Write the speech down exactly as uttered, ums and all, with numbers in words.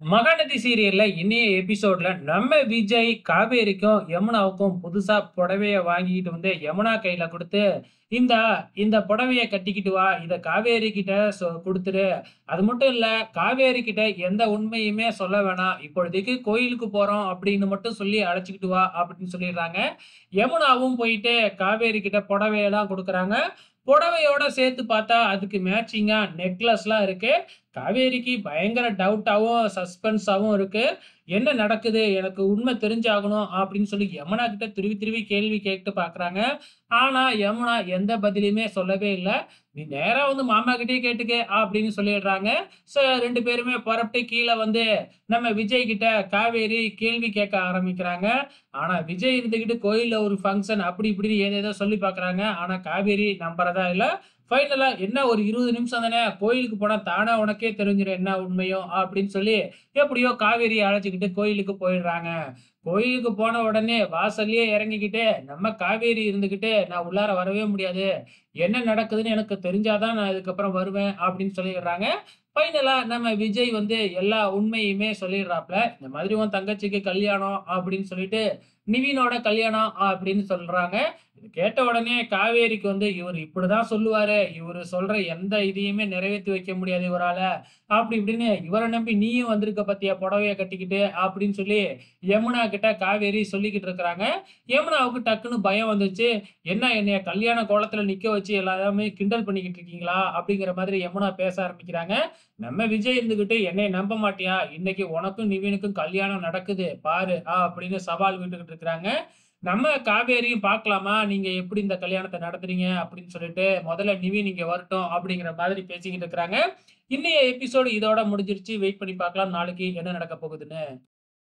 மகாநதி சீரியல்ல இன்னைய எபிசோட்ல நம்ம விஜய் காவேரிக்கும் யமுனாவுக்கும் புதுசா புடவைய வாங்கிட்டு வந்து யமுனா கையில கொடுத்து இந்த இந்த புடவைய கட்டிக்கிட்டு வா இத காவேரி கிட்ட சொ கொடுத்துரு. அது மட்டும் இல்ல, காவேரி கிட்ட எந்த உண்மையுமே சொல்ல வேணாம், இப்பொழுதைக்கு கோயிலுக்கு போறோம் அப்படின்னு மட்டும் சொல்லி அழைச்சிக்கிட்டு வா அப்படின்னு சொல்லிடுறாங்க. யமுனாவும் போயிட்டு காவேரி கிட்ட புடவையெல்லாம் கொடுக்குறாங்க. புடவையோட சேர்த்து பார்த்தா அதுக்கு மேட்சிங்கா நெக்லஸ்லாம் இருக்கு. காவேரிக்கு பயங்கர டவுட்டாவும், சஸ்பென்ஸாவும் இருக்கு. என்ன நடக்குது? எனக்கு உண்மை தெரிஞ்சாகணும் அப்படின்னு சொல்லி யமுனா கிட்ட திருவி திருவி கேள்வி கேட்டு பார்க்குறாங்க. ஆனா, யமுனா எந்த பதிலுமே சொல்லவே இல்ல. "நீ நேரா வந்து மாமா கிட்டயே கேட்டுக்க" அப்படின்னு சொல்லிடுறாங்க. சோ ரெண்டு பேருமே புறப்பட்டு கீழ வந்து நம்ம விஜய் கிட்ட காவேரி கேள்வி கேட்க ஆரம்பிக்கிறாங்க. ஆனா, விஜய் இருந்துகிட்டு கோயில்ல ஒரு ஃபங்ஷன் அப்படி இப்படின்னு ஏதேதோ சொல்லி பார்க்குறாங்க. ஆனா, காவேரி நம்புறதா இல்ல. ஃபைனலா என்ன ஒரு இருபது நிமிஷம் தானே, கோயிலுக்கு போனா தானா உனக்கே தெரிஞ்சிரும் என்ன உண்மையோ அப்படின்னு சொல்லி, எப்படியோ காவேரியை அழைச்சுக்கிட்டு கோயிலுக்கு போயிடுறாங்க. கோயிலுக்கு போன உடனே வாசல்லயே இறங்கிக்கிட்டு, நம்ம காவேரி இருந்துகிட்டு, "நான் உள்ளார வரவே முடியாது. என்ன நடக்குதுன்னு எனக்கு தெரிஞ்சா தான் நான் இதுக்கப்புறம் வருவேன்" அப்படின்னு சொல்லிடுறாங்க. ஃபைனலா நம்ம விஜய் வந்து எல்லா உண்மையுமே சொல்லிடுறாப்ல. இந்த மாதிரி உன் தங்கச்சிக்கு கல்யாணம் அப்படின்னு சொல்லிட்டு, நிவினோட கல்யாணம் அப்படின்னு சொல்றாங்க. இது கேட்ட உடனே காவேரிக்கு வந்து இவரு இப்படிதான் சொல்லுவாரு. இவரு சொல்ற எந்த இதையுமே நிறைவேத்தி வைக்க முடியாது இவரால. அப்படி இப்படின்னு இவர நம்பி நீயும் வந்திருக்க பாத்தியா புடவைய கட்டிக்கிட்டு அப்படின்னு சொல்லி யமுனா கிட்ட காவேரி சொல்லிக்கிட்டு இருக்கிறாங்க. யமுனாவுக்கு டக்குன்னு பயம் வந்துச்சு. என்ன என்னைய கல்யாண கோலத்துல நிக்க வச்சு எல்லாருமே கிண்டல் பண்ணிக்கிட்டு இருக்கீங்களா? அப்படிங்கிற மாதிரி யமுனா பேச ஆரம்பிக்கிறாங்க. நம்ம விஜய் இருந்துகிட்டு என்னைய நம்ப மாட்டியா? இன்னைக்கு உனக்கும் நிவினுக்கும் கல்யாணம் நடக்குது பாரு அப்படின்னு சவால் விட்டுக்கிட்டு இருக்கிறாங்க. நம்ம காவேரியும் பார்க்கலாமா, நீங்க எப்படி இந்த கல்யாணத்த நடத்துறீங்க அப்படின்னு சொல்லிட்டு, முதல்ல நிவின் இங்க வரட்டும் அப்படிங்கிற மாதிரி பேசிக்கிட்டு இருக்கிறாங்க. இன்னைய எபிசோடு இதோட முடிஞ்சிருச்சு. வெயிட் பண்ணி பார்க்கலாம் நாளைக்கு என்ன நடக்க போகுதுன்னு.